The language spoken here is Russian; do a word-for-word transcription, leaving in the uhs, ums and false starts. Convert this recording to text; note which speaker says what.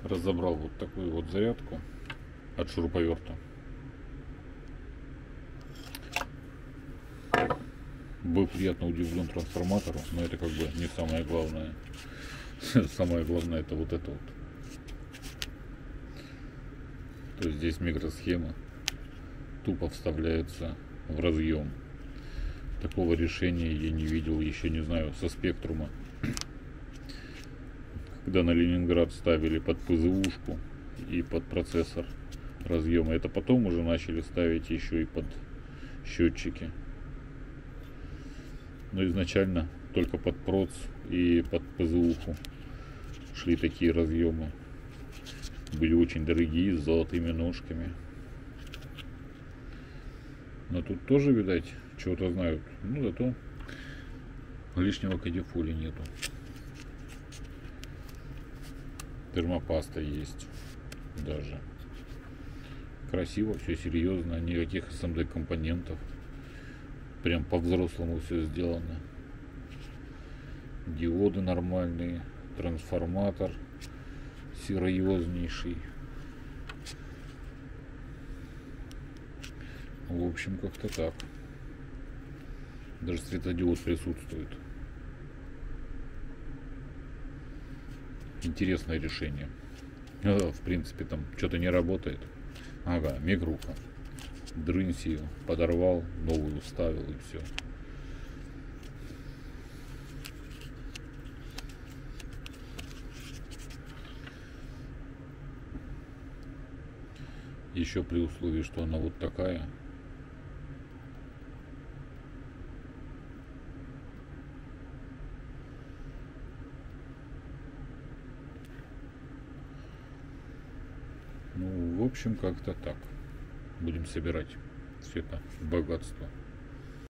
Speaker 1: Разобрал вот такую вот зарядку от шуруповерта. Был приятно удивлен трансформатору, но это как бы не самое главное. Самое главное это вот это вот. То есть здесь микросхема тупо вставляется в разъем. Такого решения я не видел, еще не знаю, со спектрума. Когда на Ленинград ставили под ПЗУшку и под процессор разъемы, это потом уже начали ставить еще и под счетчики. Но изначально только под проц и под ПЗУху шли такие разъемы. Были очень дорогие, с золотыми ножками. Но тут тоже, видать, чего-то знают. Ну, зато лишнего кадифоли нету. Термопаста есть даже. Красиво, все серьезно, никаких эс эм дэ компонентов. Прям по-взрослому все сделано. Диоды нормальные, трансформатор серьезнейший. В общем, как-то так. Даже светодиод присутствует. Интересное решение. В принципе, там что-то не работает. Ага, мигруха. Дрынсь ее, подорвал, новую вставил и все. Еще при условии, что она вот такая. Ну, в общем, как-то так. Будем собирать все это богатство.